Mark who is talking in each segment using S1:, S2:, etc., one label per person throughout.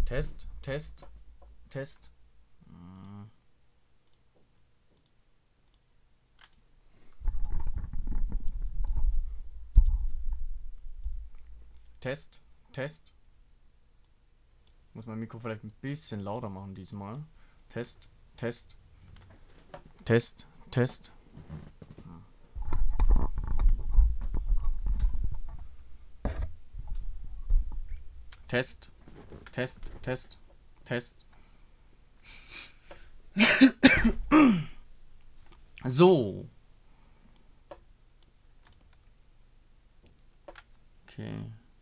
S1: Test, Test, Test. Test, Test. Muss mein Mikro vielleicht ein bisschen lauter machen diesmal. Test, Test, Test, Test. Test, Test, Test, Test. So. Okay.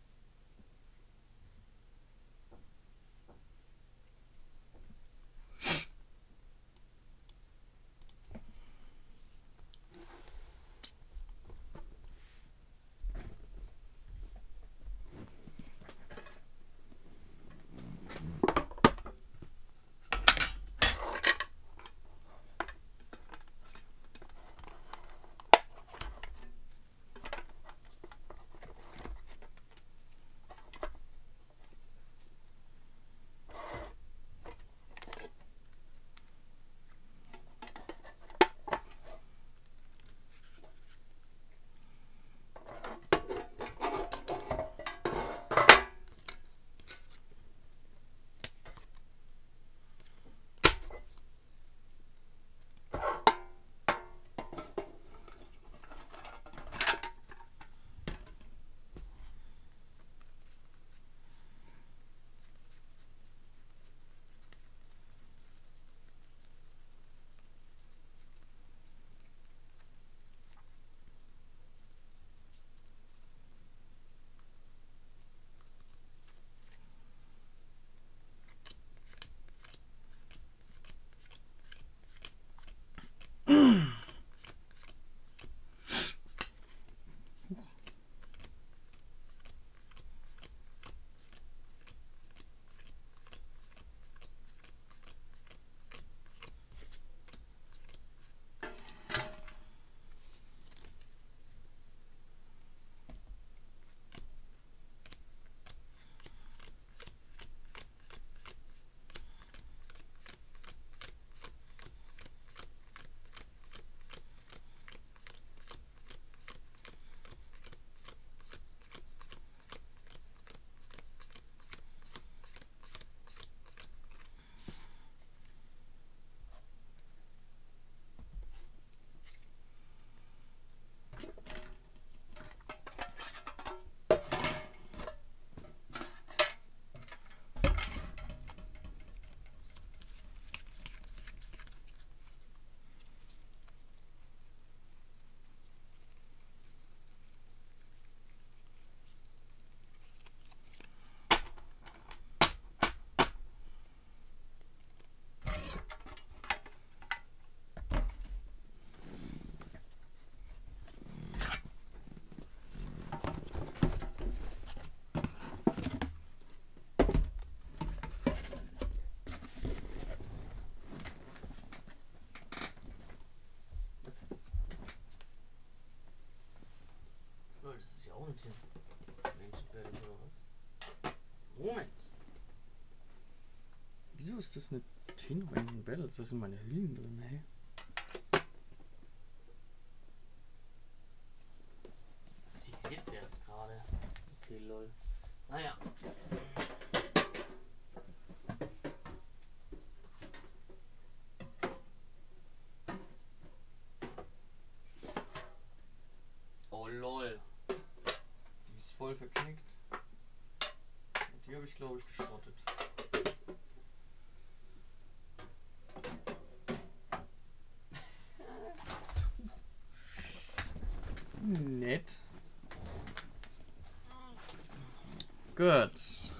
S1: Das ist ja auch ein Menschenbild oder was? Moment. Wieso ist das eine Tin Random Battles? Das sind meine Hüllen drin, hey. Ich sitze erst gerade. Okay, lol. Naja. Oh lol. Die ist voll verknickt. Und die habe ich glaube ich geschrottet. Nett. Gut.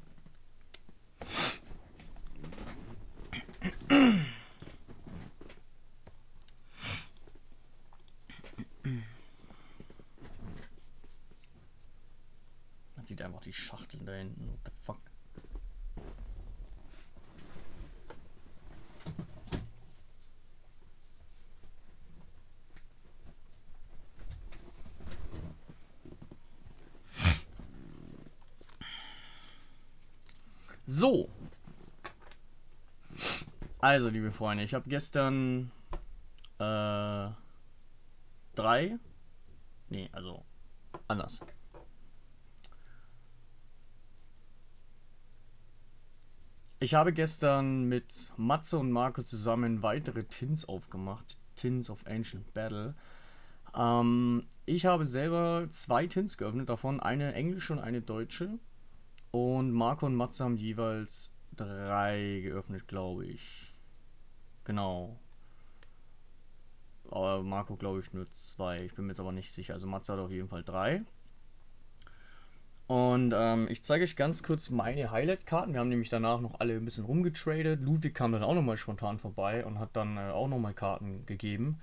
S1: Man sieht einfach die Schachteln da hinten. What the fuck? So. Also, liebe Freunde, ich habe gestern anders. Ich habe gestern mit Matze und Marco zusammen weitere Tins aufgemacht. Tins of Ancient Battle. Ich habe selber 2 Tins geöffnet, davon eine englische und eine deutsche. Und Marco und Matze haben jeweils 3 geöffnet, glaube ich. Genau. Aber Marco, glaube ich, nur 2. Ich bin mir jetzt aber nicht sicher. Also Matze hat auf jeden Fall 3. Und ich zeige euch ganz kurz meine Highlight-Karten. Wir haben nämlich danach noch alle ein bisschen rumgetradet. Ludwig kam dann auch nochmal spontan vorbei und hat dann auch nochmal Karten gegeben.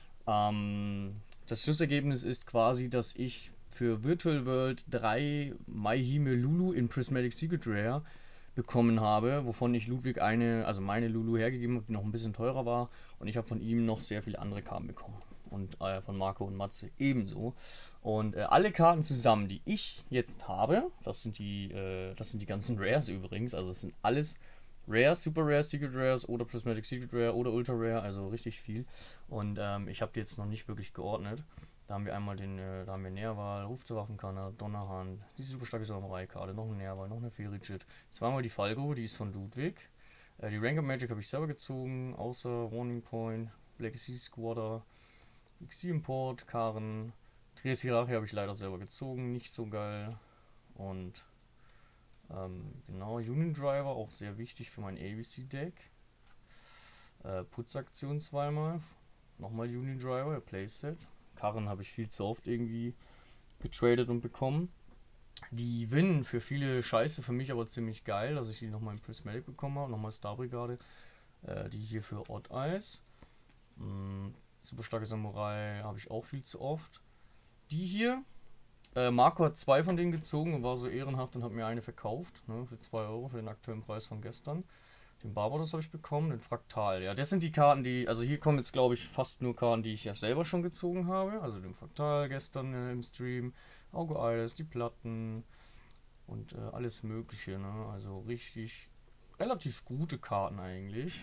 S1: Das Schlussergebnis ist quasi, dass ich für Virtual World 3 Maihime Lulu in Prismatic Secret Rare bekommen habe, wovon ich Ludwig meine Lulu hergegeben habe, die noch ein bisschen teurer war. Und ich habe von ihm noch sehr viele andere Karten bekommen. Und von Marco und Matze ebenso. Und alle Karten zusammen, die ich jetzt habe, das sind die ganzen Rares übrigens. Also es sind alles Rares, Super Rare, Secret Rares oder Prismatic Secret Rare oder Ultra Rare, also richtig viel. Und ich habe die jetzt noch nicht wirklich geordnet. Da haben wir einmal da haben wir Nerval, Ruf zur Waffenkanne, Donnerhand, die super starke Samurai-Karte, noch ein Nerval, noch eine Fericit, zweimal die Falco, die ist von Ludwig. Die Rank of Magic habe ich selber gezogen, außer Warning Point, Black Sea Squatter, XC Import, Karen, Trias Hierarchie habe ich leider selber gezogen, nicht so geil. Und genau, Union Driver, auch sehr wichtig für mein ABC-Deck. Putzaktion zweimal, nochmal Union Driver, Playset. Karren habe ich viel zu oft irgendwie getradet und bekommen. Die Win für viele scheiße, für mich aber ziemlich geil, dass ich die nochmal in Prismatic bekommen habe. Nochmal Star Brigade, die hier für Odd Eyes. Super starke Samurai habe ich auch viel zu oft. Die hier, Marco hat 2 von denen gezogen und war so ehrenhaft und hat mir eine verkauft, ne, für 2 Euro für den aktuellen Preis von gestern. Den Barbados habe ich bekommen, den Fraktal. Ja, das sind die Karten, also hier kommen jetzt glaube ich fast nur Karten, die ich ja selber schon gezogen habe. Also den Fraktal gestern im Stream, Auge Eyes, die Platten und alles mögliche, ne? Also richtig, relativ gute Karten eigentlich.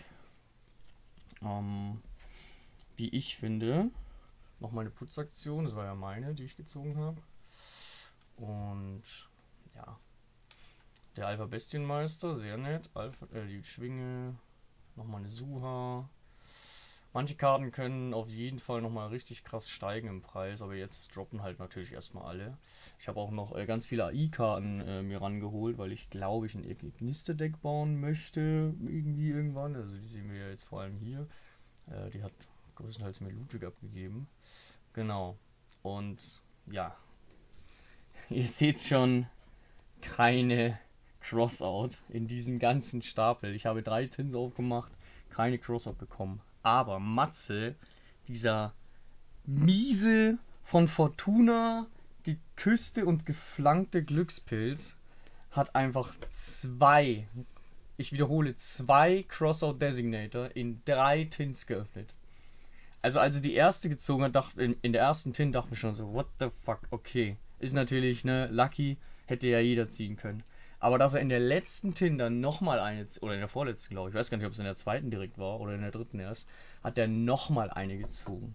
S1: Wie ich finde. Nochmal eine Putzaktion, das war ja meine, die ich gezogen habe. Und ja, der Alpha Bestienmeister, sehr nett. Die Schwinge, nochmal eine Suha. Manche Karten können auf jeden Fall nochmal richtig krass steigen im Preis, aber jetzt droppen halt natürlich erstmal alle. Ich habe auch noch ganz viele AI-Karten mir rangeholt, weil ich glaube, ich ein Igniste-Deck bauen möchte, irgendwie irgendwann. Also die sehen wir ja jetzt vor allem hier. Die hat größtenteils mir Ludwig abgegeben. Genau. Und ja, ihr seht schon, keine Crossout in diesem ganzen Stapel. Ich habe 3 Tins aufgemacht, keine Crossout bekommen. Aber Matze, dieser miese, von Fortuna geküsste und geflankte Glückspilz, hat einfach 2, ich wiederhole, 2 Crossout Designator in 3 Tins geöffnet. Also als er die erste gezogen hat, in der ersten Tin dachte ich schon so, what the fuck, okay. Ist natürlich, ne, Lucky, hätte ja jeder ziehen können. Aber dass er in der letzten Tin dann nochmal eine, oder in der vorletzten, glaube ich, weiß gar nicht, ob es in der zweiten direkt war oder in der dritten erst, hat er nochmal eine gezogen.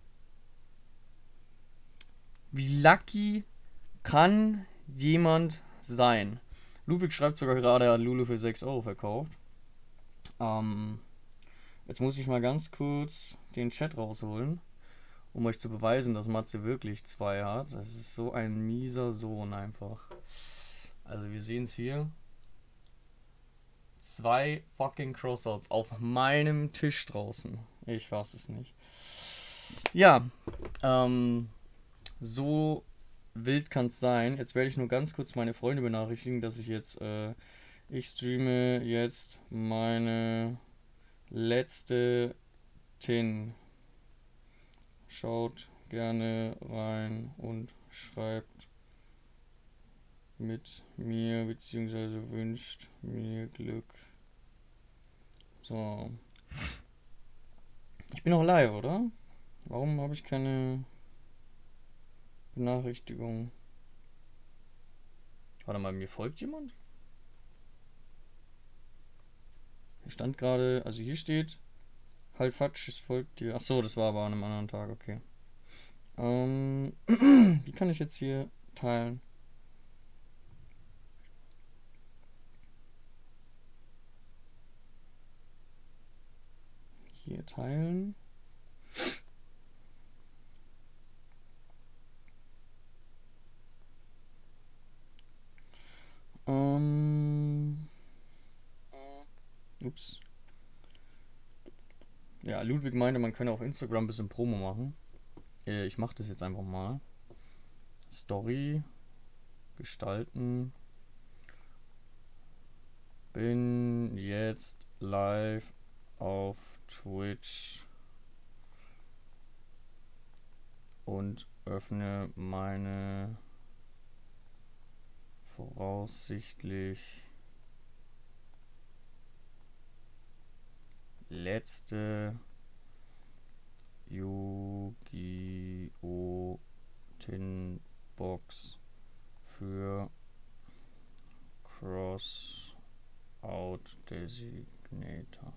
S1: Wie lucky kann jemand sein? Ludwig schreibt sogar gerade, er hat Lulu für 6 Euro verkauft. Jetzt muss ich mal ganz kurz den Chat rausholen, um euch zu beweisen, dass Matze wirklich 2 hat. Das ist so ein mieser Sohn einfach. Also wir sehen es hier. 2 fucking Crossouts auf meinem Tisch draußen. Ich fass es nicht. Ja, so wild kann es sein. Jetzt werde ich nur ganz kurz meine Freunde benachrichtigen, dass ich jetzt, ich streame jetzt meine letzte Tin. Schaut gerne rein und schreibt mit mir bzw. wünscht mir Glück. So. Ich bin noch live, oder? Warum habe ich keine Benachrichtigung? Warte mal, mir folgt jemand? Stand gerade, also hier steht, halt Fatsch, es folgt dir. Achso, das war aber an einem anderen Tag, okay. Wie kann ich jetzt hier teilen? Hier teilen. Ups. Ja, Ludwig meinte, man könne auf Instagram ein bisschen Promo machen. Ich mache das jetzt einfach mal. Story. Gestalten. Bin jetzt live auf Twitch. Und öffne meine voraussichtlich letzte Yu-Gi-Oh! Tin-Box für Crossout Designator.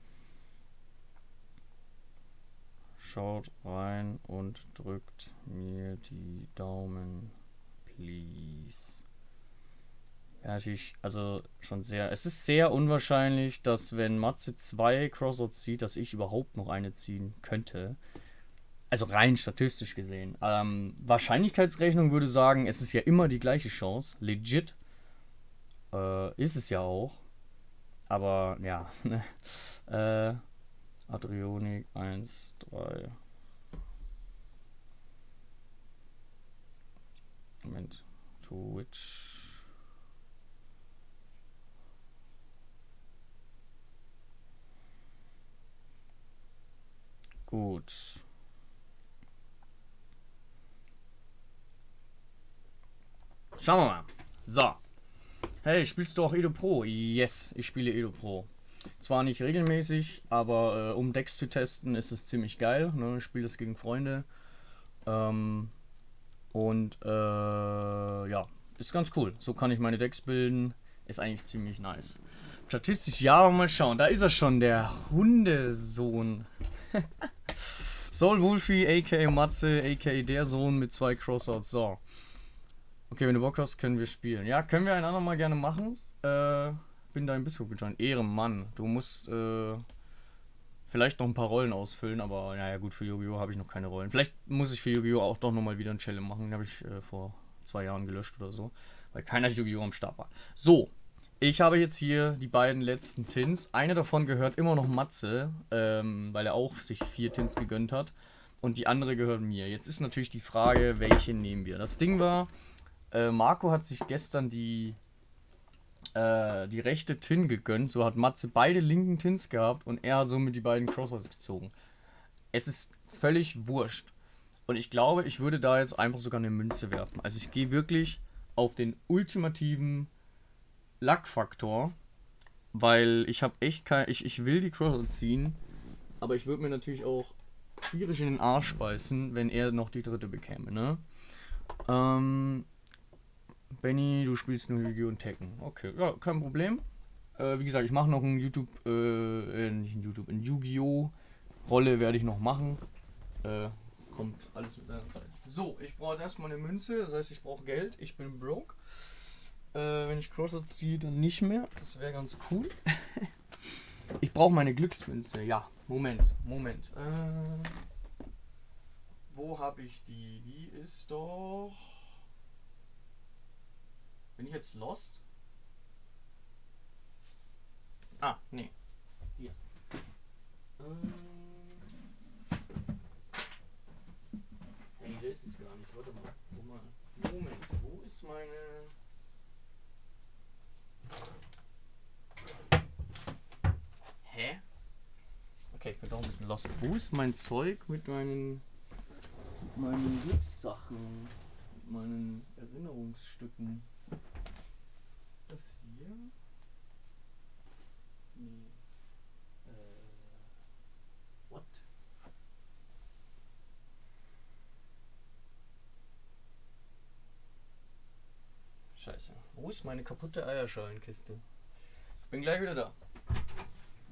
S1: Schaut rein und drückt mir die Daumen, please. Ja, natürlich, also schon sehr. Es ist sehr unwahrscheinlich, dass wenn Matze 2 Crossouts zieht, dass ich überhaupt noch eine ziehen könnte. Also rein statistisch gesehen. Wahrscheinlichkeitsrechnung würde sagen, es ist ja immer die gleiche Chance. Legit. Ist es ja auch. Aber ja. Adrionik 1, 3. Moment. Twitch. Gut. Schauen wir mal. So. Hey, spielst du auch Edo Pro? Yes, ich spiele Edo Pro. Zwar nicht regelmäßig, aber um Decks zu testen, ist es ziemlich geil. Ne? Ich spiele das gegen Freunde. Ja, ist ganz cool. So kann ich meine Decks bilden. Ist eigentlich ziemlich nice. Statistisch, ja, aber mal schauen. Da ist er schon, der Hundesohn. Soul Wolfie, a.k.a. Matze, a.k.a. der Sohn mit 2 Crossouts. So. Okay, wenn du Bock hast, können wir spielen. Ja, können wir ein andermal gerne machen. Bin dein Biskup gejoint. Ehrenmann. Du musst vielleicht noch ein paar Rollen ausfüllen, aber naja gut, für Yu-Gi-Oh! Habe ich noch keine Rollen. Vielleicht muss ich für Yu-Gi-Oh! Auch doch nochmal wieder ein Challenge machen. Den habe ich vor 2 Jahren gelöscht oder so, weil keiner Yu-Gi-Oh! Am Start war. So, ich habe jetzt hier die beiden letzten Tins. Eine davon gehört immer noch Matze, weil er auch sich 4 Tins gegönnt hat. Und die andere gehört mir. Jetzt ist natürlich die Frage, welche nehmen wir. Das Ding war, Marco hat sich gestern die rechte Tin gegönnt. So hat Matze beide linken Tins gehabt und er hat somit die beiden Crossouts gezogen. Es ist völlig wurscht. Und ich glaube, ich würde da jetzt einfach sogar eine Münze werfen. Also ich gehe wirklich auf den ultimativen Luck-Faktor, weil ich habe echt kein... Ich will die Crossouts ziehen, aber ich würde mir natürlich auch tierisch in den Arsch beißen, wenn er noch die dritte bekäme, ne? Benny, du spielst nur Yu-Gi-Oh! Und Tekken. Okay, ja, kein Problem. Wie gesagt, ich mache noch ein nicht ein ein Yu-Gi-Oh! Rolle werde ich noch machen. Kommt alles mit seiner Zeit. So, ich brauche jetzt erstmal eine Münze, das heißt, ich brauche Geld. Ich bin broke. Wenn ich Crosser ziehe, dann nicht mehr. Das wäre ganz cool. Ich brauche meine Glücksmünze. Ja, Moment. Wo habe ich die? Die ist doch... Bin ich jetzt lost? Ah, nee. Hier. Hey, da ist es gar nicht. Warte mal. Moment, wo ist meine... Hä? Okay, ich bin doch ein bisschen lost. Wo ist mein Zeug mit meinen Glückssachen? Mit meinen Erinnerungsstücken? Das hier? Nee. What? Scheiße. Wo ist meine kaputte Eierschalenkiste? Ich bin gleich wieder da.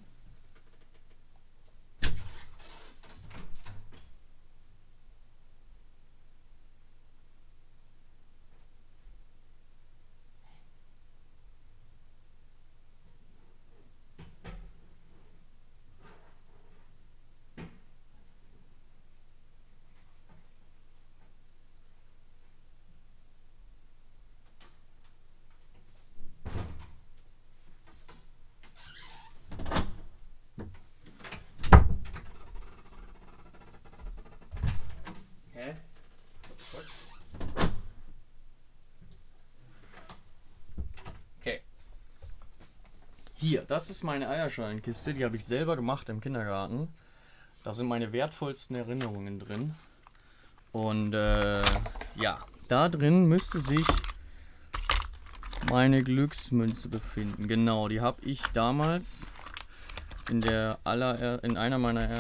S1: hier, das ist meine Eierschalenkiste, die habe ich selber gemacht im Kindergarten. Da sind meine wertvollsten Erinnerungen drin. Und ja, da drin müsste sich meine Glücksmünze befinden. Genau, die habe ich damals in einer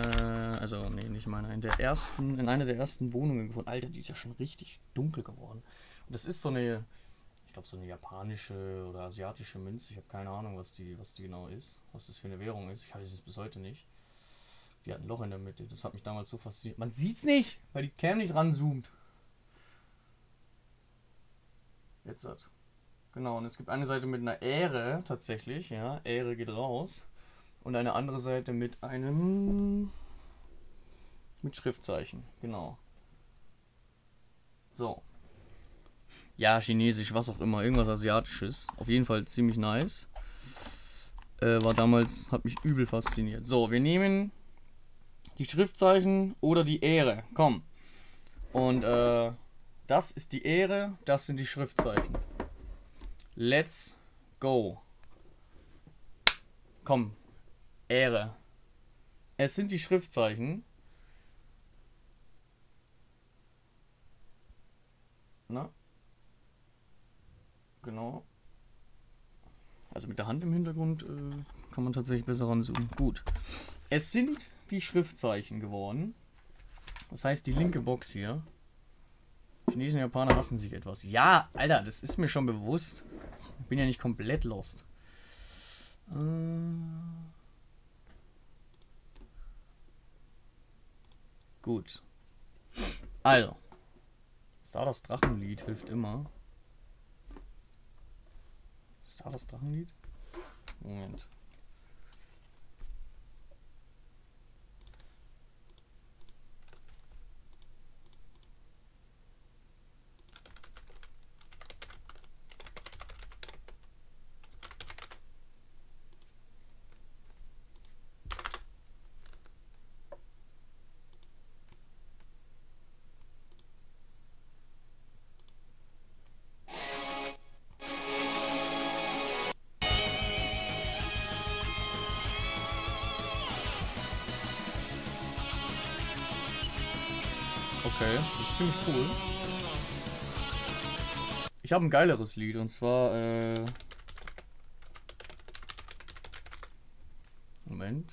S1: der ersten Wohnungen gefunden. Alter, die ist ja schon richtig dunkel geworden. Und das ist so eine, ich glaube, so eine japanische oder asiatische Münze. Ich habe keine Ahnung, was die genau ist, was das für eine Währung ist. Ich weiß es bis heute nicht. Die hat ein Loch in der Mitte. Das hat mich damals so fasziniert. Man sieht's nicht, weil die Cam nicht ranzoomt. Jetzt hat. Genau, und es gibt eine Seite mit einer Ähre tatsächlich, ja. Ähre geht raus. Und eine andere Seite mit Schriftzeichen, genau. So. Ja, chinesisch, was auch immer, irgendwas asiatisches. Auf jeden Fall ziemlich nice. War damals, hat mich übel fasziniert. So, wir nehmen die Schriftzeichen oder die Ähre. Komm. Und das ist die Ähre, das sind die Schriftzeichen. Let's go. Komm. Ähre. Es sind die Schriftzeichen. Na? Genau. Also mit der Hand im Hintergrund kann man tatsächlich besser ranzoomen. Gut. Es sind die Schriftzeichen geworden. Das heißt, die linke Box hier. Chinesen und Japaner hassen sich etwas. Ja, Alter, das ist mir schon bewusst. Ich bin ja nicht komplett lost. Gut. Also. Stardust Drachenlied hilft immer. Stardust Drachenlied? Moment. Okay, das ist ziemlich cool. Ich habe ein geileres Lied und zwar, Moment.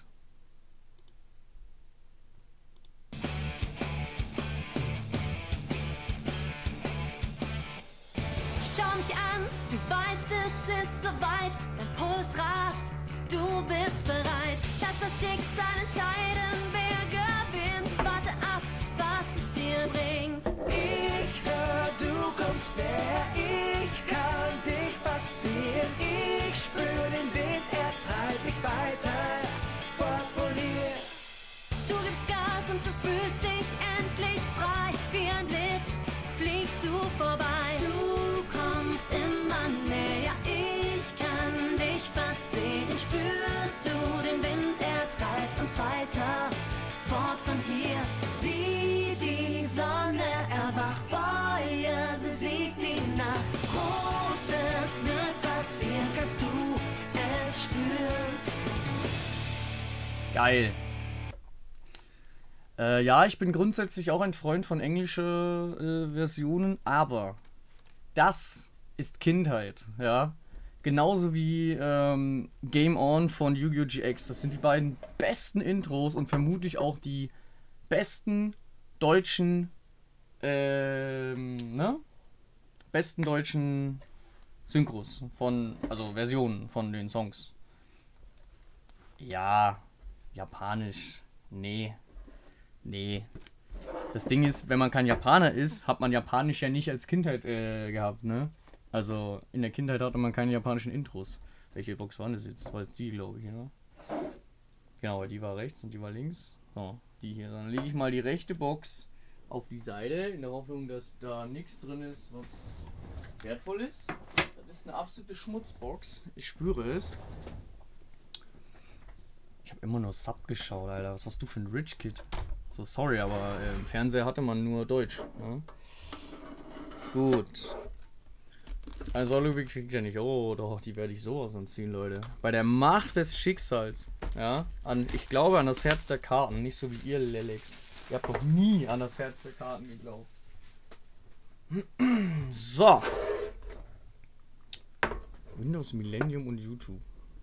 S2: Schau mich an, du weißt, es ist soweit, dein Puls rast, du bist bereit. Lass das Schicksal entscheiden, wer gewinnt. Warte ab, was es dir bringt.
S3: Ich hör, du kommst näher, ich kann dich faszinieren. Ich spür den Wind, er treibt mich weiter, fort von hier.
S2: Du gibst Gas und du fühlst dich endlich frei. Wie ein Blitz fliegst du vorbei. Du kommst immer näher, ich kann dich fast sehen. Spürst du den Wind, er treibt uns weiter, fort von hier. Sieh, die Sonne erwacht, Feuer besiegt die Nacht. Großes wird passieren, kannst du es spüren.
S1: Geil. Ja, ich bin grundsätzlich auch ein Freund von englischen Versionen, aber das ist Kindheit, ja. Genauso wie Game On von Yu-Gi-Oh! GX. Das sind die beiden besten Intros und vermutlich auch die besten deutschen, besten deutschen Synchros also Versionen von den Songs. Ja, japanisch, nee. Das Ding ist, wenn man kein Japaner ist, hat man Japanisch ja nicht als Kindheit gehabt, ne? Also in der Kindheit hatte man keine japanischen Intros. Welche Box waren das jetzt? Das war jetzt die, glaube ich, ne? Genau, die war rechts und die war links. So, die hier. Dann lege ich mal die rechte Box auf die Seite, in der Hoffnung, dass da nichts drin ist, was wertvoll ist. Das ist eine absolute Schmutzbox. Ich spüre es. Ich habe immer nur Sub geschaut, Alter. Was warst du für ein Rich Kid? So, sorry, aber im Fernseher hatte man nur Deutsch. Ne? Gut. Also Solo-Wig kriegt er nicht. Oh, doch, die werde ich sowas anziehen, Leute. Bei der Macht des Schicksals. Ja, ich glaube an das Herz der Karten, nicht so wie ihr, Lelex. Ihr habt doch nie an das Herz der Karten geglaubt. So. Windows, Millennium und YouTube.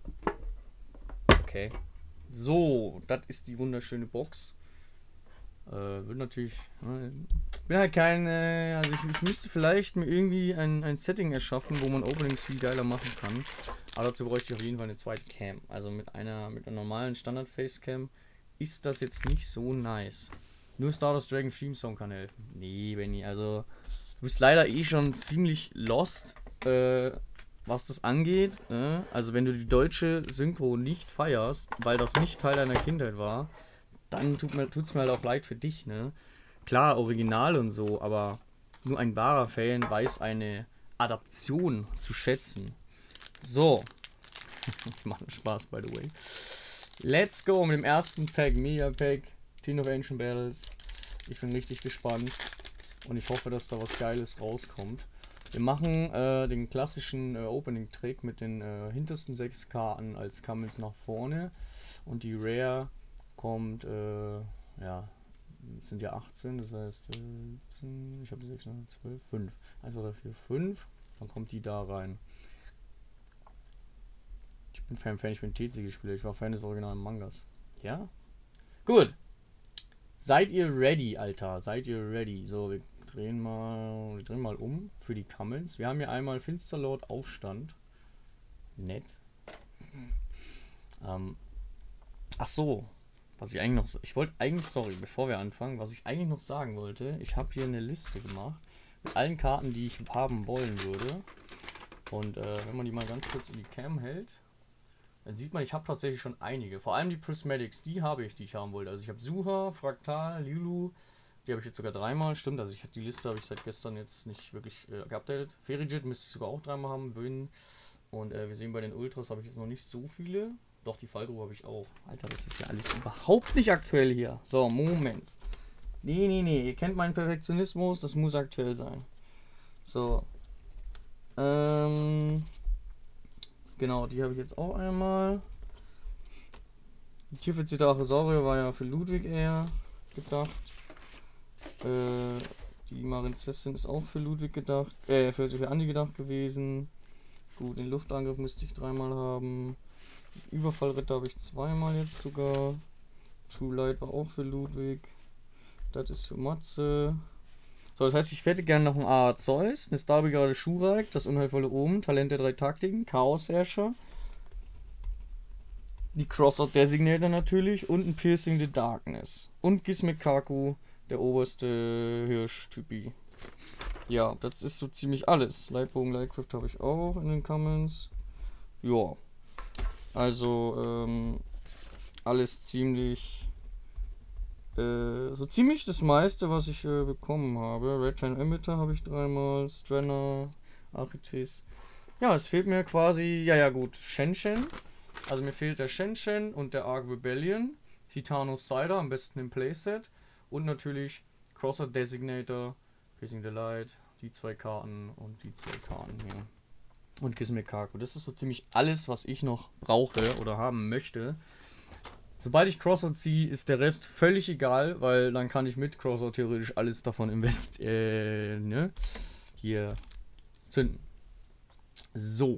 S1: Okay. So, das ist die wunderschöne Box. Wird natürlich. Bin halt kein. Also ich müsste vielleicht mir irgendwie ein Setting erschaffen, wo man Openings viel geiler machen kann. Aber dazu bräuchte ich auf jeden Fall eine zweite Cam. Also mit einer normalen Standard-Facecam ist das jetzt nicht so nice. Nur Stardust Dragon Theme Song kann helfen. Nee, Benny, also du bist leider eh schon ziemlich lost, was das angeht. Ne? Also wenn du die deutsche Synchro nicht feierst, weil das nicht Teil deiner Kindheit war, dann tut's mir halt auch leid für dich, ne? Klar, Original und so, aber nur ein wahrer Fan weiß eine Adaption zu schätzen. So. Macht Spaß, by the way. Let's go mit dem ersten Pack, Mega Pack, Teen of Ancient Battles. Ich bin richtig gespannt und ich hoffe, dass da was Geiles rauskommt. Wir machen den klassischen Opening-Trick mit den hintersten 6 Karten als Camels nach vorne und die Rare kommt, ja, es sind ja 18, das heißt 17, ich habe 6, 12, 5. 1, 2, 3, 4, 5. Dann kommt die da rein. Ich bin Fan, ich bin TCG-Spieler, ich war Fan des originalen Mangas. Ja? Gut. Seid ihr ready, Alter? Seid ihr ready? So, wir drehen mal um für die Camels. Wir haben hier einmal Finsterlord Aufstand. Nett. Ach so. Was ich eigentlich noch... Ich wollte eigentlich... Sorry, bevor wir anfangen. Was ich eigentlich noch sagen wollte. Ich habe hier eine Liste gemacht. Mit allen Karten, die ich haben wollen würde. Und wenn man die mal ganz kurz in die Cam hält, dann sieht man, ich habe tatsächlich schon einige. Vor allem die Prismatics, die habe ich, die ich haben wollte. Also ich habe Suha, Fraktal, Lulu. Die habe ich jetzt sogar 3-mal. Stimmt, also die Liste habe ich seit gestern jetzt nicht wirklich geupdatet. Ferrijit müsste ich sogar auch 3-mal haben. Win. Und wir sehen, bei den Ultras habe ich jetzt noch nicht so viele. Doch, die Fallgrube habe ich auch. Alter, das ist ja alles überhaupt nicht aktuell hier. So, Moment. Nee. Ihr kennt meinen Perfektionismus. Das muss aktuell sein. So. Genau, die habe ich jetzt auch einmal. Die Tierverzierter Archosaurier war ja für Ludwig eher gedacht. Die Marinzessin ist auch für Ludwig gedacht. Für Andi gedacht gewesen. Gut, den Luftangriff müsste ich 3-mal haben. Überfallritter habe ich 2-mal jetzt sogar. True Light war auch für Ludwig. Das ist für Matze. So, das heißt, ich hätte gerne noch einen AA Zeus, eine Starbrigade Schurak, das unheilvolle Omen, Talent der 3 Taktiken, Chaosherrscher, die Crossout Designator natürlich und ein Piercing the Darkness. Und Gizmekaku, der oberste Hirsch-Typi. Ja, das ist so ziemlich alles. Lightbogen, Lightcraft habe ich auch in den Comments. Ja. Also, alles ziemlich... so ziemlich das meiste, was ich bekommen habe. Red Time Emitter habe ich 3-mal, Stranner, Architis. Ja, es fehlt mir quasi, ja gut, Shen. Also mir fehlt der Shen und der Arc Rebellion, Titanos Cider, am besten im Playset. Und natürlich Crosser Designator, Facing the Light, die 2 Karten und die 2 Karten hier. Und Gizmekaku. Das ist so ziemlich alles, was ich noch brauche oder haben möchte. Sobald ich Crossout ziehe, ist der Rest völlig egal, weil dann kann ich mit Crossout theoretisch alles davon hier zünden. So.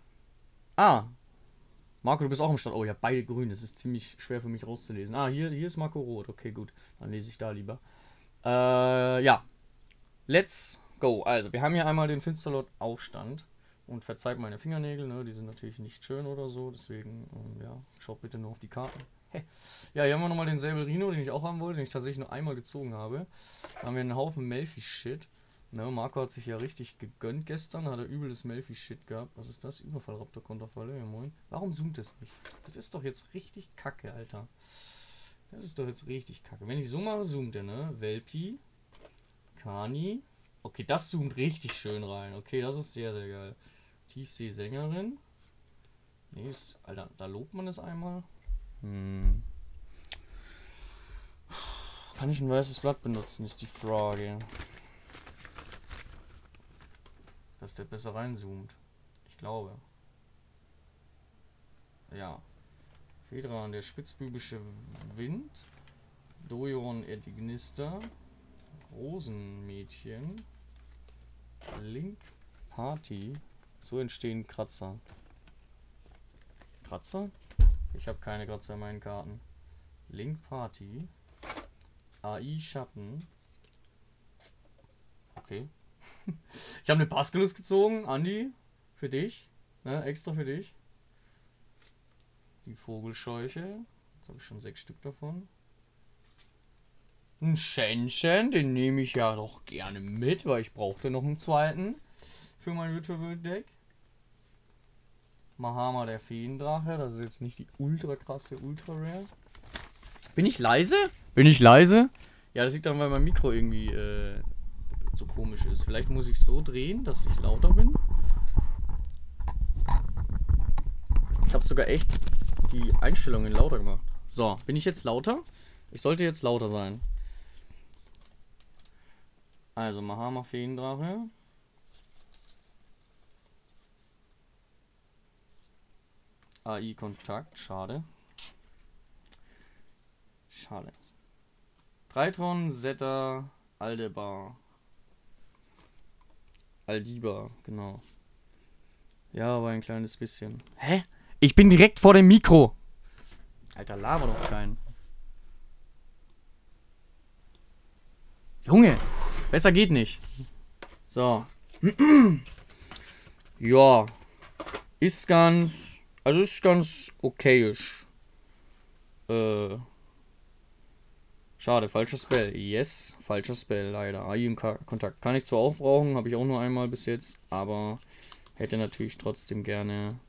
S1: Marco, du bist auch am Start. Oh ja, beide grün. Das ist ziemlich schwer für mich rauszulesen. Hier ist Marco rot. Okay, gut. Dann lese ich da lieber. Ja. Let's go. Also, wir haben hier einmal den Finsterlord Aufstand. Und verzeiht meine Fingernägel, ne? Die sind natürlich nicht schön oder so. Deswegen, ja, schaut bitte nur auf die Karten. Hey. Ja, hier haben wir nochmal den Säbelrino, den ich auch haben wollte, den ich tatsächlich nur einmal gezogen habe. Da haben wir einen Haufen Melfi-Shit. Ne, Marco hat sich ja richtig gegönnt gestern, hat er übel das Melfi-Shit gehabt. Was ist das? Überfallraptor-Konterfalle? Ja, moin. Warum zoomt es nicht? Das ist doch jetzt richtig kacke, Alter. Das ist doch jetzt richtig kacke. Wenn ich so mache, zoomt er, ne? Welpi. Kani. Okay, das zoomt richtig schön rein. Okay, das ist sehr, sehr geil. Tiefseesängerin. Nee, Alter, da lobt man es einmal. Kann ich ein weißes Blatt benutzen, ist die Frage. dass der besser reinzoomt. Ich glaube. Ja. Fedran, der spitzbübische Wind. Dojon, Erdignister. Rosenmädchen. Link Party. So entstehen Kratzer. Kratzer? Ich habe keine Kratzer in meinen Karten. Link Party. AI Schatten. Okay. Ich habe eine Paskalus gezogen, Andi. Für dich. Ne, extra für dich. Die Vogelscheuche. Jetzt habe ich schon 6 Stück davon. Ein Shenchen, den nehme ich ja doch gerne mit, weil ich brauchte noch einen zweiten für mein Virtual World Deck. Mahama der Feendrache, das ist jetzt nicht die ultra krasse Ultra Rare. Bin ich leise? Bin ich leise? Ja, das liegt daran, weil mein Mikro irgendwie so komisch ist. Vielleicht muss ich so drehen, dass ich lauter bin. Ich habe sogar echt die Einstellungen lauter gemacht. So, bin ich jetzt lauter? Ich sollte jetzt lauter sein. Also, Mahama Feendrache. AI-Kontakt, schade. Schade. Dreitron, Zeta, Aldebar. Aldiba, genau. Ja, aber ein kleines bisschen. Hä? Ich bin direkt vor dem Mikro. Alter, laber doch keinen. Junge, besser geht nicht. So. Ja. Ist ganz okayisch. Schade, falscher Spell. Yes, falscher Spell, leider. AI-Kontakt kann ich zwar auch brauchen, habe ich auch nur einmal bis jetzt, aber hätte natürlich trotzdem gerne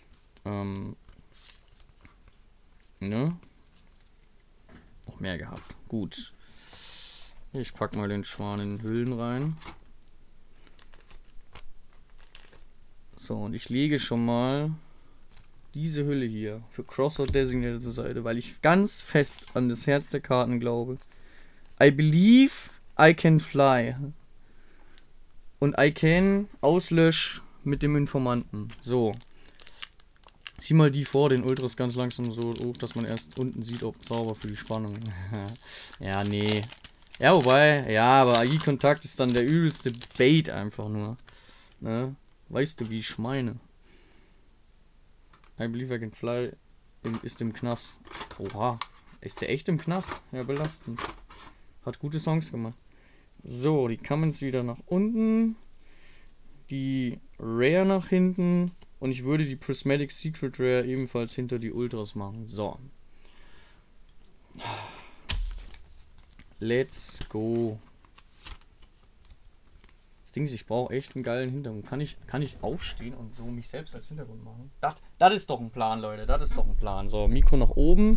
S1: ne? Noch mehr gehabt. Gut. Ich pack mal den Schwan in Hüllen rein. So, und ich lege schon mal diese Hülle hier für Crossroad Designated zur Seite, weil ich ganz fest an das Herz der Karten glaube. I believe I can fly. Und I can auslösch mit dem Informanten. So. Zieh mal die vor, den Ultras ganz langsam so hoch, dass man erst unten sieht, ob Zauber für die Spannung. Ja, nee. Ja, wobei, ja, aber AI-Kontakt ist dann der übelste Bait einfach nur. Ne? Weißt du, wie ich meine? I believe I can fly ist im Knast. Oha. Ist der echt im Knast? Ja, belastend. Hat gute Songs gemacht. So, die Commons wieder nach unten. Die Rare nach hinten. Und ich würde die Prismatic Secret Rare ebenfalls hinter die Ultras machen. So. Let's go. Das Ding ist, ich brauche echt einen geilen Hintergrund. Kann ich aufstehen und so mich selbst als Hintergrund machen? Das ist doch ein Plan, Leute. Das ist doch ein Plan. So, Mikro nach oben.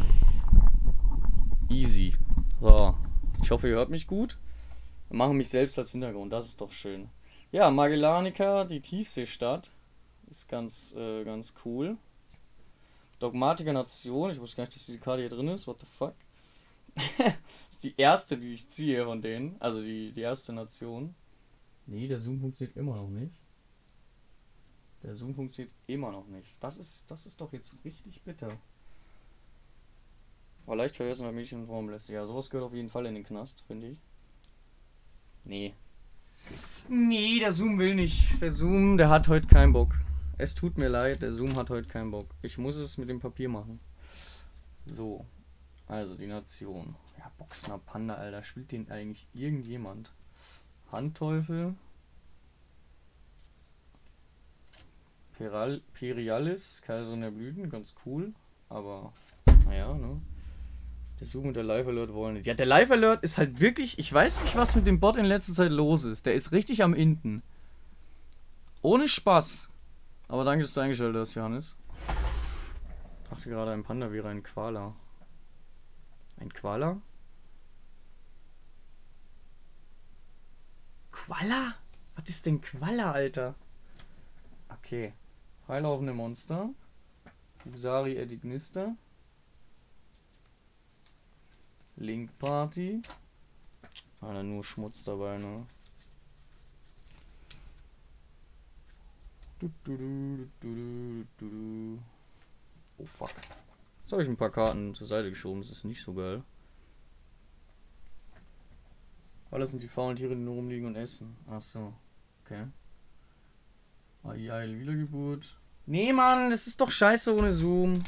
S1: Easy. So. Ich hoffe, ihr hört mich gut. Wir machen mich selbst als Hintergrund. Das ist doch schön. Ja, Magellanica, die Tiefseestadt. Ist ganz cool. Dogmatiker Nation. Ich wusste gar nicht, dass diese Karte hier drin ist. What the fuck? Das ist die erste, die ich ziehe von denen. Also die erste Nation. Nee, der Zoom funktioniert immer noch nicht. Der Zoom funktioniert immer noch nicht. Das ist doch jetzt richtig bitter. Aber leicht vergessen, Mädchen und Frauen lässt. Ja, sowas gehört auf jeden Fall in den Knast, finde ich. Nee. Nee, der Zoom will nicht. Der Zoom, der hat heute keinen Bock. Es tut mir leid, der Zoom hat heute keinen Bock. Ich muss es mit dem Papier machen. So. Also die Nation. Ja, Boxner Panda, Alter. Spielt den eigentlich irgendjemand? Handteufel. Perialis, Kaiserin der Blüten, ganz cool. Aber, naja, ne? Der Zoom und der Live Alert wollen nicht. Ja, der Live Alert ist halt wirklich. Ich weiß nicht, was mit dem Bot in letzter Zeit los ist. Der ist richtig am Inten. Ohne Spaß. Aber danke, dass du eingeschaltet hast, Johannes. Ich dachte gerade, ein Panda wäre ein Koala. Ein Koala? Koala? Was ist denn Koala, Alter? Okay. Freilaufende Monster. Usari Erdignister. Link Party. Nur Schmutz dabei, ne? Oh fuck. Jetzt habe ich ein paar Karten zur Seite geschoben, das ist nicht so geil. Weil das sind die faulen Tiere, die nur rumliegen und essen. Ach so. Okay. AI Wiedergeburt. Nee, Mann, das ist doch scheiße ohne Zoom.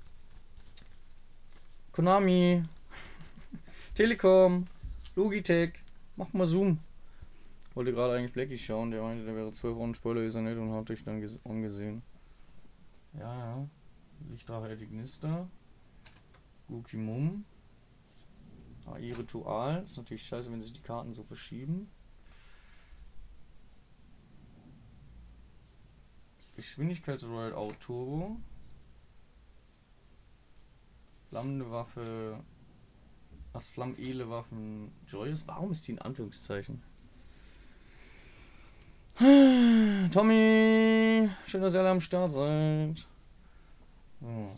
S1: Konami. Telekom. Logitech. Mach mal Zoom. Wollte gerade eigentlich Blackie schauen, der meinte, der wäre 12 Wochen Spoiler, ist er nicht und hat dich dann angesehen. Ja, ja. Lichtrache Edignister. Gukimum. AI Ritual. Ist natürlich scheiße, wenn sich die Karten so verschieben. Geschwindigkeits Royal Out Turbo. Flammende Waffe. Was Flammele Waffen Joyous? Warum ist die in Anführungszeichen? Tommy! Schön, dass ihr alle am Start seid. So.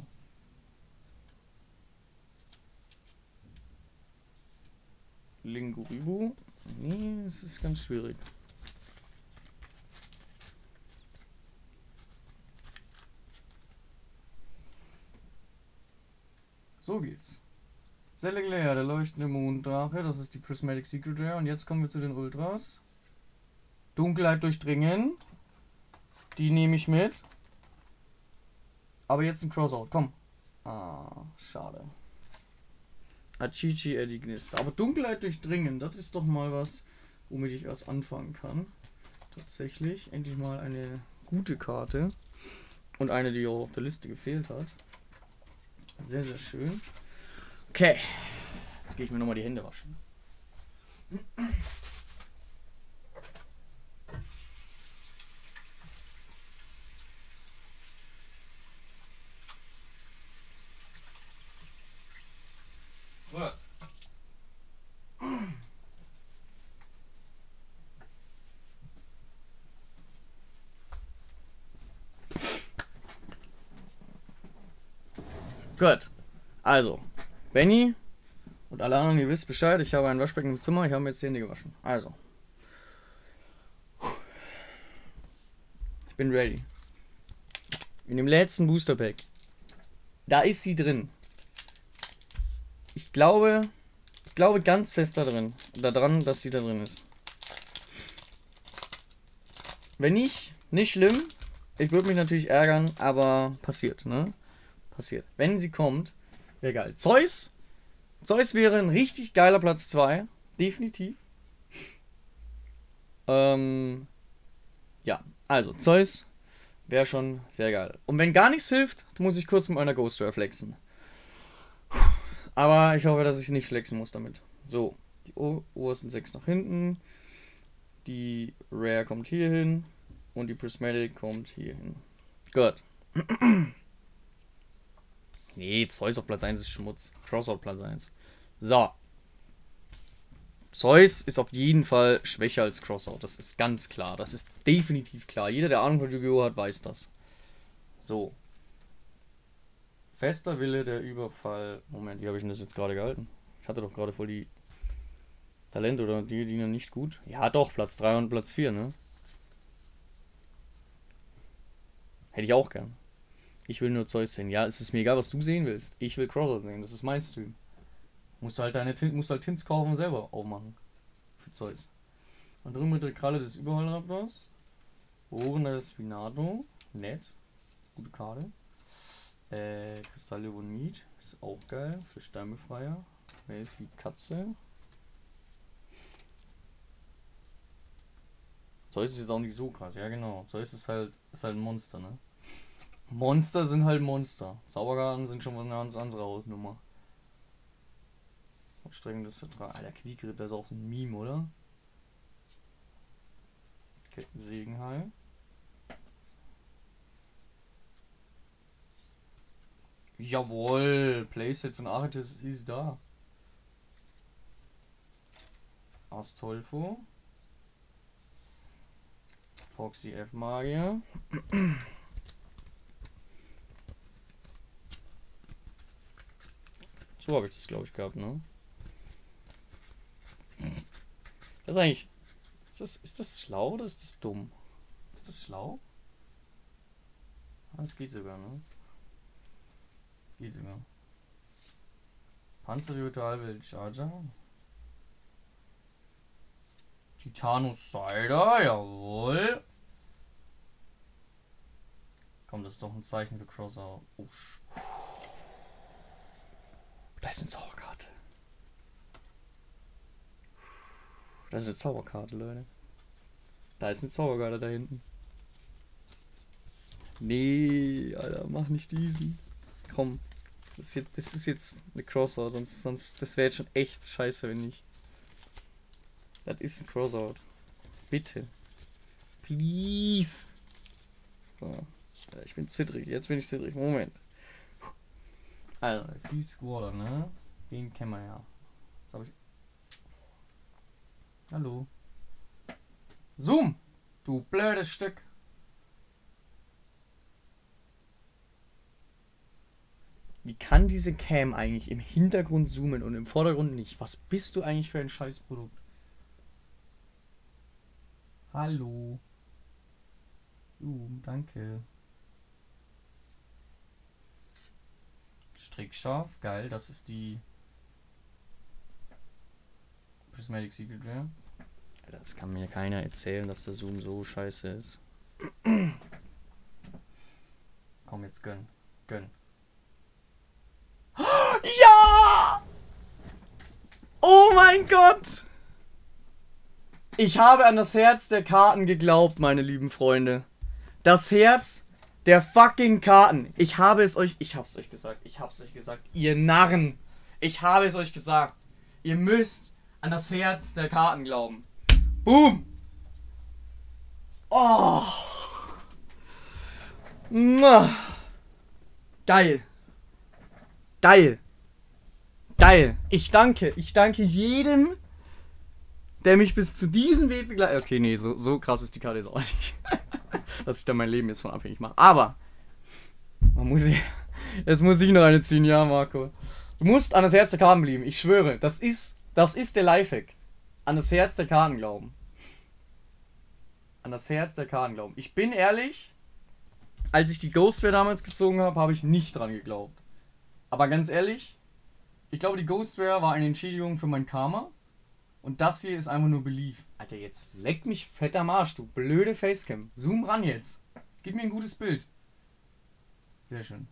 S1: Linguribu. Nee, es ist ganz schwierig. So geht's. Seleglair, der leuchtende Monddrache, das ist die Prismatic Secret Rare. Und jetzt kommen wir zu den Ultras. Dunkelheit durchdringen. Die nehme ich mit. Aber jetzt ein Crossout, komm. Ah, schade. Achichi Edignist. Aber Dunkelheit durchdringen, das ist doch mal was, womit ich erst anfangen kann. Tatsächlich. Endlich mal eine gute Karte. Und eine, die auch auf der Liste gefehlt hat. Sehr, sehr schön. Okay. Jetzt gehe ich mir nochmal die Hände waschen. Gut. Also, Benny und alle anderen, ihr wisst Bescheid, ich habe ein Waschbecken im Zimmer, ich habe mir jetzt die Hände gewaschen. Also. Ich bin ready. In dem letzten Booster Pack. Da ist sie drin. Ich glaube ganz fest daran, dass sie da drin ist. Wenn nicht schlimm. Ich würde mich natürlich ärgern, aber passiert, ne? Passiert. Wenn sie kommt, wäre geil. Zeus wäre ein richtig geiler Platz 2. Definitiv. Ja, also Zeus wäre schon sehr geil. Und wenn gar nichts hilft, muss ich kurz mit meiner Ghost Rare flexen. Aber ich hoffe, dass ich nicht flexen muss damit. So, die obersten 6 nach hinten. Die Rare kommt hier hin. Und die Prismatic kommt hier hin. Gut. Nee, Zeus auf Platz 1 ist Schmutz. Crossout Platz 1. So. Zeus ist auf jeden Fall schwächer als Crossout. Das ist ganz klar. Das ist definitiv klar. Jeder, der Ahnung von Yu-Gi-Oh! Hat, weiß das. So. Fester Wille, der Überfall. Moment, wie habe ich denn das jetzt gerade gehalten? Ich hatte doch gerade voll die Talente oder die dienen nicht gut. Ja, doch, Platz 3 und Platz 4, ne? Hätte ich auch gern. Ich will nur Zeus sehen. Ja, es ist mir egal, was du sehen willst. Ich will Crossout sehen. Das ist mein Stream. Musst du halt Tints kaufen und selber aufmachen. Für Zeus. Und drüben mit der Kralle des Überrollraptors. Ohren des Spinato. Nett. Gute Karte. Kristalle Bonit. Ist auch geil. Für Steinbefreier. Melfi Katze. Zeus ist jetzt auch nicht so krass. Ja, genau. Zeus ist halt ein Monster, ne? Monster sind halt Monster. Zaubergarten sind schon mal eine ganz andere Hausnummer. Strengendes Vertrag. Alter, Quiekritter ist auch so ein Meme, oder? Kettensegenhai. Jawohl, Playset von Archites ist da. Astolfo. Foxy F Magier. So habe ich das, glaube ich, gehabt, ne? Das ist eigentlich. Ist das schlau oder ist das dumm? Ist das schlau? Das geht sogar, ne? Geht sogar. Panzer Virtualwelt Charger. Titanus Cider, jawohl. Komm, das ist doch ein Zeichen für Crossout. Oh, da ist eine Zauberkarte. Da ist eine Zauberkarte, Leute. Da ist eine Zauberkarte da hinten. Nee, Alter, mach nicht diesen. Komm. Das ist jetzt eine Crossout, sonst das wäre jetzt schon echt scheiße, wenn nicht. Das ist ein Crossout. Bitte. Please. So. Ich bin zittrig. Jetzt bin ich zittrig. Moment. Also, Sea Squaller, ne? Den kennen wir ja. Jetzt habe ich. Hallo. Zoom! Du blödes Stück. Wie kann diese Cam eigentlich im Hintergrund zoomen und im Vordergrund nicht? Was bist du eigentlich für ein Scheißprodukt? Hallo. Danke. Strickscharf, geil, das ist die Prismatic Secret Rare. Das kann mir keiner erzählen, dass der Zoom so scheiße ist. Komm, jetzt gönn. Gönn. Ja! Oh mein Gott! Ich habe an das Herz der Karten geglaubt, meine lieben Freunde. Das Herz der fucking Karten. Ich hab's euch gesagt. Ihr Narren. Ich habe es euch gesagt. Ihr müsst an das Herz der Karten glauben. Boom! Oh! Geil. Geil. Geil. Ich danke jedem, der mich bis zu diesem Weg begleitet. Okay, nee, so krass ist die Karte jetzt auch nicht. Dass ich da mein Leben jetzt von abhängig mache. Aber jetzt muss ich noch eine ziehen, ja, Marco. Du musst an das Herz der Karten bleiben. Ich schwöre, das ist der Lifehack. An das Herz der Karten glauben. An das Herz der Karten glauben. Ich bin ehrlich, als ich die Ghostware damals gezogen habe, habe ich nicht dran geglaubt. Aber ganz ehrlich, ich glaube, die Ghostware war eine Entschädigung für mein Karma. Und das hier ist einfach nur Belief. Alter, jetzt leckt mich fetter Marsch, du blöde Facecam. Zoom ran jetzt. Gib mir ein gutes Bild. Sehr schön.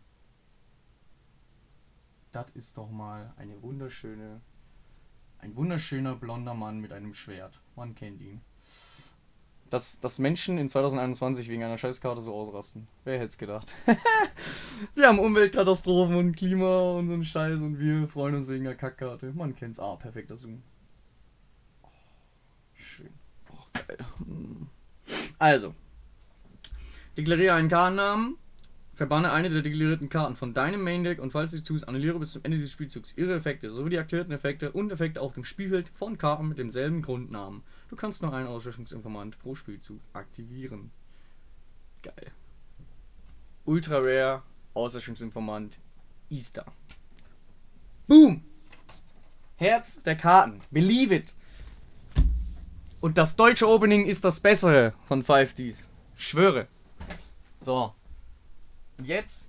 S1: Das ist doch mal ein wunderschöner blonder Mann mit einem Schwert. Man kennt ihn. Dass Menschen in 2021 wegen einer Scheißkarte so ausrasten. Wer hätte es gedacht? Wir haben Umweltkatastrophen und Klima und so einen Scheiß und wir freuen uns wegen der Kackkarte. Man kennt's. Ah, perfekter Zoom. Oh, schön. Oh, geil. Also. Deklariere einen Kartennamen. Verbanne eine der deklarierten Karten von deinem Main-Deck und falls du tust, annulliere bis zum Ende dieses Spielzugs ihre Effekte sowie die aktivierten Effekte und Effekte auf dem Spielfeld von Karten mit demselben Grundnamen. Du kannst noch einen Auslöschungsinformant pro Spielzug aktivieren. Geil. Ultra Rare, Auslöschungsinformant, Easter. Boom! Herz der Karten. Believe it! Und das deutsche Opening ist das bessere von 5Ds. Schwöre. So. Und jetzt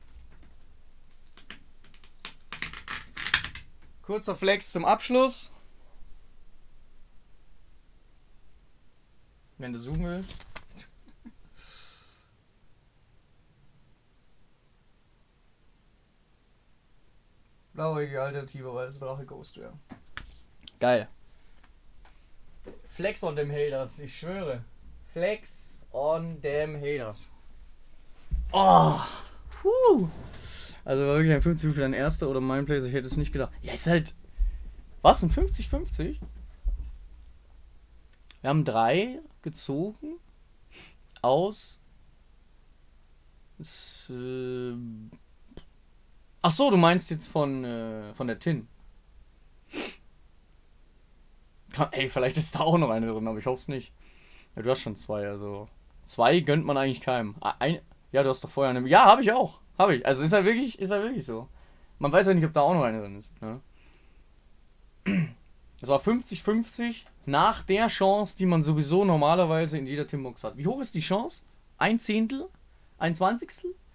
S1: kurzer Flex zum Abschluss. Wenn du zoomen will. Blauäugige Alternative Weiße Drache Ghostware. Geil. Flex on them haters, ich schwöre. Flex on them haters. Oh, also war wirklich ein 50 für dein erster oder mein Place, ich hätte es nicht gedacht. Ja, ist halt. Was? Ein 50-50? Wir haben 3 gezogen aus. Ach so, du meinst jetzt von der Tin. Ey, vielleicht ist da auch noch eine drin, aber ich hoffe es nicht. Ja, du hast schon 2, also 2 gönnt man eigentlich keinem. Ja, du hast doch vorher eine. Ja, habe ich auch. Habe ich. Also ist halt wirklich so. Man weiß ja nicht, ob da auch noch eine drin ist. Ne? Es war 50-50 nach der Chance, die man sowieso normalerweise in jeder Timbox hat. Wie hoch ist die Chance? 1/10? 1/20?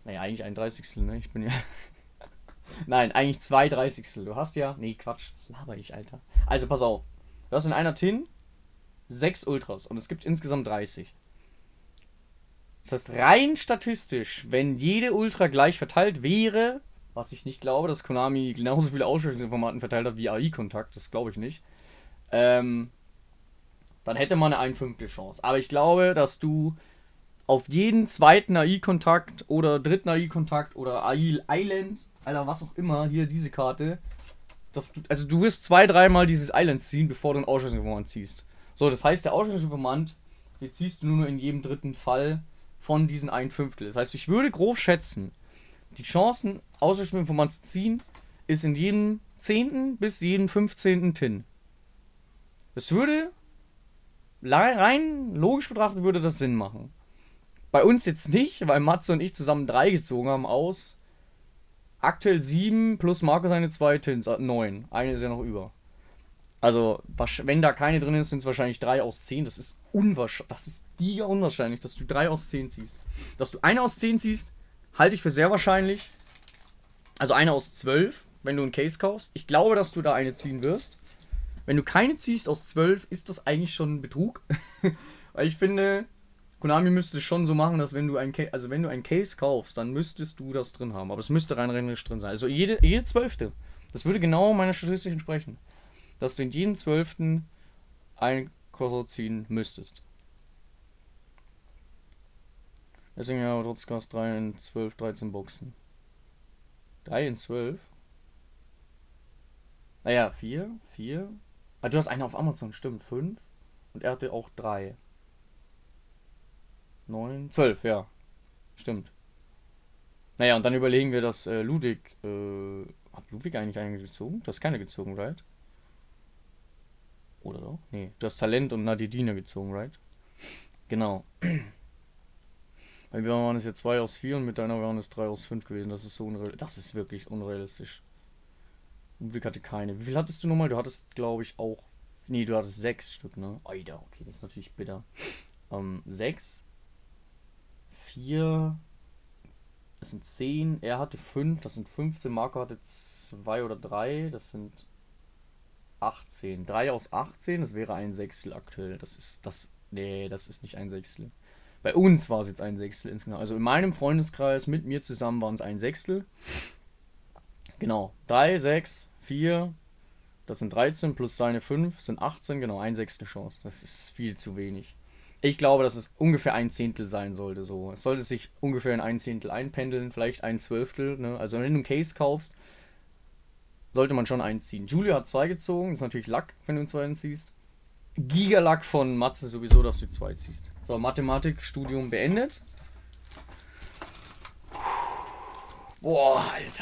S1: Naja, eigentlich 1/30, ne? Ich bin ja. Nein, eigentlich 2/30. Du hast ja. Nee, Quatsch. Was laber ich, Alter? Also, pass auf. Du hast in einer Tin 6 Ultras und es gibt insgesamt 30. Das heißt, rein statistisch, wenn jede Ultra gleich verteilt wäre, was ich nicht glaube, dass Konami genauso viele Ausschussinformaten verteilt hat wie AI-Kontakt, das glaube ich nicht, dann hätte man eine 1/5 Chance. Aber ich glaube, dass du auf jeden zweiten AI-Kontakt oder dritten AI-Kontakt oder AI-Island, Alter, was auch immer, hier diese Karte, also du wirst 2-3 Mal dieses Island ziehen, bevor du einen Ausschussinformant ziehst. So, das heißt, der Ausschussinformant, den ziehst du nur in jedem dritten Fall von diesen 1/5. Das heißt, ich würde grob schätzen, die Chancen, Ausschussinformant zu ziehen, ist in jedem 10. bis jeden 15. Tin. Das würde, rein logisch betrachtet, würde das Sinn machen. Bei uns jetzt nicht, weil Matze und ich zusammen 3 gezogen haben aus aktuell 7 plus Marco seine 2 Tins, 9. Eine ist ja noch über. Also, wenn da keine drin ist, sind es wahrscheinlich 3 aus 10. Das ist unwahrscheinlich. Das ist giga unwahrscheinlich, dass du 3 aus 10 ziehst. Dass du eine aus 10 ziehst, halte ich für sehr wahrscheinlich. Also eine aus 12, wenn du einen Case kaufst. Ich glaube, dass du da eine ziehen wirst. Wenn du keine ziehst aus 12, ist das eigentlich schon ein Betrug. Weil ich finde, Konami müsste es schon so machen, dass wenn du einen Case kaufst, dann müsstest du das drin haben. Aber es müsste rein rechnerisch drin sein. Also jede 12. Das würde genau meiner Statistik entsprechen. Dass du in jedem 12. einen Crossout ziehen müsstest. Deswegen ja, trotz Gas 3 in 12, 13 Boxen. 3 in 12? Naja, 4. Ah, du hast eine auf Amazon, stimmt, 5. Und er hatte auch 3. 9, 12, ja. Stimmt. Naja, und dann überlegen wir, dass Ludwig. Hat Ludwig eigentlich eine gezogen? Du hast keine gezogen, right? Oder doch? Nee, du hast Talent und Nadidina gezogen, right? Genau. Weil wir waren es jetzt 2 aus 4 und mit deiner waren es 3 aus 5 gewesen. Das ist so unrealistisch. Das ist wirklich unrealistisch. Ludwig hatte keine. Wie viel hattest du nochmal? Du hattest, glaube ich, auch. Nee, du hattest 6 Stück, ne? Alter, okay, das ist natürlich bitter. 6. 4. Das sind 10. Er hatte 5. Das sind 15. Marco hatte 2 oder 3. Das sind 18. 3 aus 18. Das wäre ein Sechstel aktuell. Nee, das ist nicht ein Sechstel. Bei uns war es jetzt ein Sechstel insgesamt. Also in meinem Freundeskreis mit mir zusammen waren es ein Sechstel. Genau. 3, 6, 4. Das sind 13 plus seine 5 sind 18. Genau, ein Sechstel Chance. Das ist viel zu wenig. Ich glaube, dass es ungefähr ein Zehntel sein sollte. So. Es sollte sich ungefähr in ein Zehntel einpendeln. Vielleicht ein Zwölftel. Ne? Also wenn du einen Case kaufst, sollte man schon eins ziehen. Julio hat 2 gezogen. Das ist natürlich Lack, wenn du einen zweiten ziehst. Gigalack von Matze sowieso, dass du 2 ziehst. So, Mathematikstudium beendet. Boah, Alter.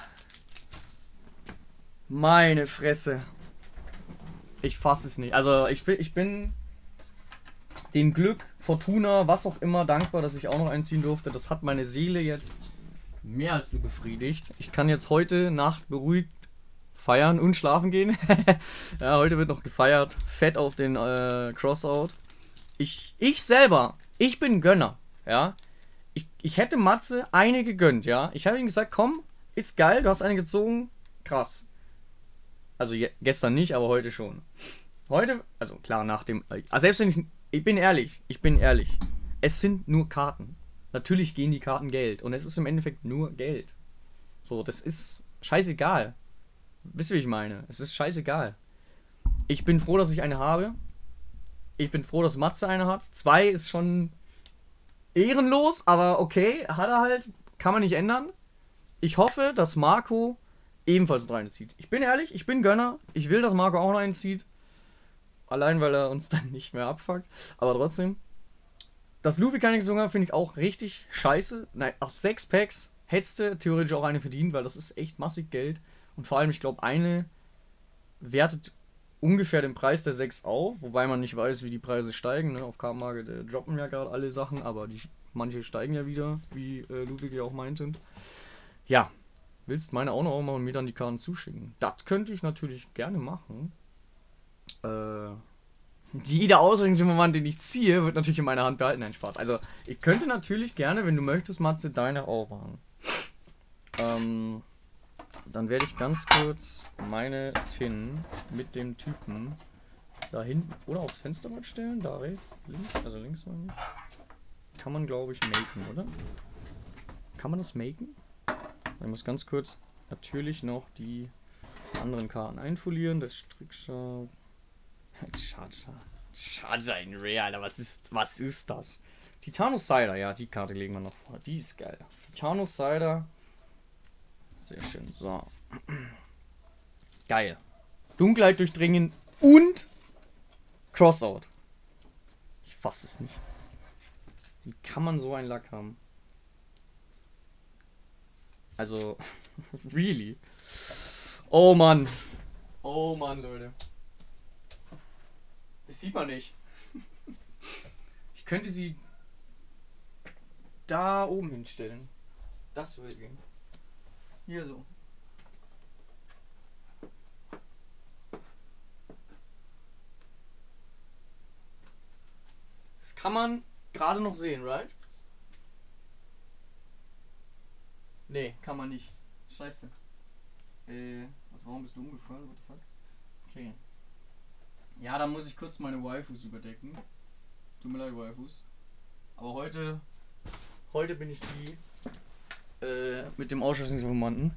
S1: Meine Fresse. Ich fasse es nicht. Also, ich bin dem Glück, Fortuna, was auch immer, dankbar, dass ich auch noch einziehen durfte. Das hat meine Seele jetzt mehr als nur befriedigt. Ich kann jetzt heute Nacht beruhigt feiern und schlafen gehen. Ja, heute wird noch gefeiert. Fett auf den Crossout. Ich selber, ich bin Gönner. Ja. Ich hätte Matze eine gegönnt, ja. Ich habe ihm gesagt, komm, ist geil, du hast eine gezogen. Krass. Also gestern nicht, aber heute schon. Heute, also klar, nach dem. Also selbst wenn ich bin ehrlich. Es sind nur Karten. Natürlich gehen die Karten Geld. Und es ist im Endeffekt nur Geld. So, das ist scheißegal. Wisst ihr, wie ich meine? Es ist scheißegal. Ich bin froh, dass ich eine habe. Ich bin froh, dass Matze eine hat. 2 ist schon ehrenlos, aber okay, hat er halt. Kann man nicht ändern. Ich hoffe, dass Marco ebenfalls noch eine zieht. Ich bin ehrlich, ich bin Gönner. Ich will, dass Marco auch noch einen zieht. Allein, weil er uns dann nicht mehr abfuckt. Aber trotzdem. Dass Luffy keine gezogen hat, finde ich auch richtig scheiße. Nein, aus 6 Packs hättest du theoretisch auch eine verdient, weil das ist echt massig Geld. Und vor allem, ich glaube, eine wertet ungefähr den Preis der 6 auf. Wobei man nicht weiß, wie die Preise steigen. Ne? Auf Kartenmarket droppen ja gerade alle Sachen, aber manche steigen ja wieder, wie Ludwig ja auch meinte. Ja, willst meine auch noch mal und mir dann die Karten zuschicken? Das könnte ich natürlich gerne machen. Jeder Ausrichtungsmoment, den ich ziehe, wird natürlich in meiner Hand behalten. Nein, Spaß. Also, ich könnte natürlich gerne, wenn du möchtest, Matze, deine auch machen. Dann werde ich ganz kurz meine Tin mit dem Typen da hinten oder aufs Fenster mal stellen. Da rechts, links, also links meine ich. Kann man, glaube ich, maken, oder? Kann man das maken? Ich muss ganz kurz natürlich noch die anderen Karten einfolieren. Das Strickschau. Charger in Rare, Alter, was ist das? Titanus Cider, ja, die Karte legen wir noch vor. Die ist geil. Titanus Cider. Sehr schön, so. Geil. Dunkelheit durchdringen und Crossout. Ich fasse es nicht. Wie kann man so einen Lack haben? Also, really? Oh Mann. Oh Mann, Leute. Das sieht man nicht. Ich könnte sie da oben hinstellen. Das würde gehen. Hier so. Das kann man gerade noch sehen, right? Nee, kann man nicht. Scheiße. Warum bist du umgefallen? What the fuck? Okay. Ja, dann muss ich kurz meine Waifus überdecken. Tut mir leid, Waifus. Aber heute bin ich die mit dem Ausschussinformanten.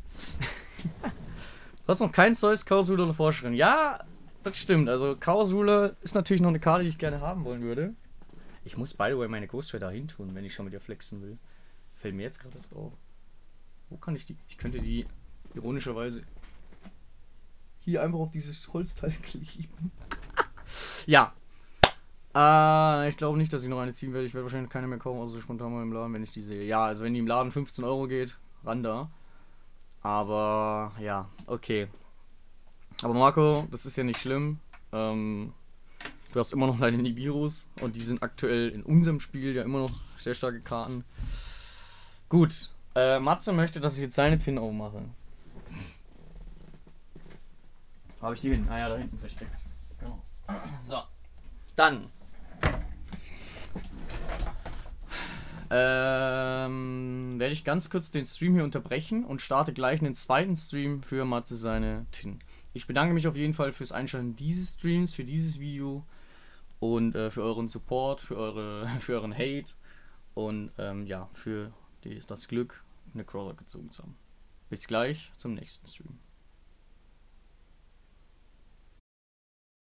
S1: Du hast noch kein Zeus, Chaos Ruler oder Forscherin. Ja, das stimmt. Also Chaos Ruler ist natürlich noch eine Karte, die ich gerne haben wollen würde. Ich muss, by the way, meine Ghost Rider hin tun, wenn ich schon mit ihr flexen will. Fällt mir jetzt gerade erst auf. Wo kann ich die? Ich könnte die ironischerweise hier einfach auf dieses Holzteil kleben. Ja. Ich glaube nicht, dass ich noch eine ziehen werde. Ich werde wahrscheinlich keine mehr kaufen, außer spontan mal im Laden, wenn ich die sehe. Ja, also wenn die im Laden 15 Euro geht, ran da. Aber ja, okay. Aber Marco, das ist ja nicht schlimm. Du hast immer noch deine Nibirus und die sind aktuell in unserem Spiel ja immer noch sehr starke Karten. Gut. Matze möchte, dass ich jetzt seine Tin aufmache. Habe ich die hin? Ah ja, da hinten versteckt. Genau. So. Dann. Werde ich ganz kurz den Stream hier unterbrechen und starte gleich einen zweiten Stream für Matze seine Tin. Ich bedanke mich auf jeden Fall fürs Einschalten dieses Streams, für dieses Video und für euren Support, für euren Hate und ja, für das Glück, eine Crawler gezogen zu haben. Bis gleich zum nächsten Stream.